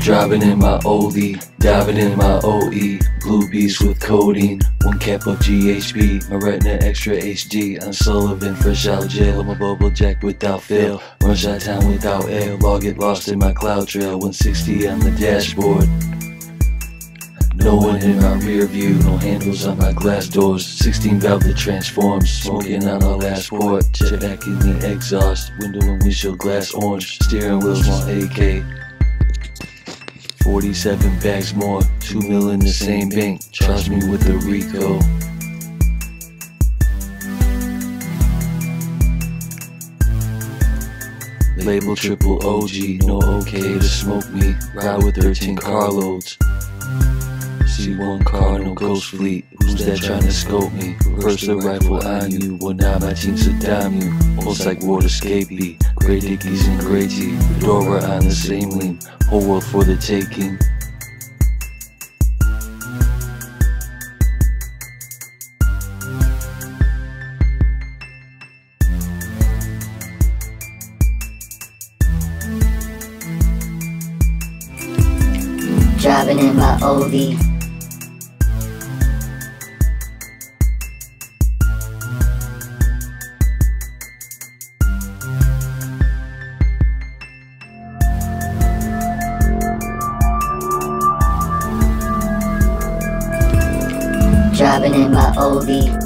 Driving in my Oldie, diving in my OE. Blue beast with codeine, 1 cap of GHB. My retina extra HD. I'm Sullivan, fresh out jail. I'm a bubble jack without fail. Run Chitown without air. All get lost in my cloudtrail. 160 on the dashboard. No one in my rear view, no handles on my glass doors. 16 valve that transforms, smoking on our last port. Jet back in the exhaust, window and windshield glass orange. Steering wheels on AK. 47 bags more, 2 mil in the same bank. Charge me with the rico. Label triple OG, no okay to smoke me. Ride with 13 carloads. See one car, no ghost fleet. Who's that trying to scope me? Reverse the rifle on you. Well, now my team sadam you. Whole psych ward escapee. Grey dickies and grey tea. Fedora on the same lean. Whole world for the taking. Driving in my Oldie. Driving in my Oldie.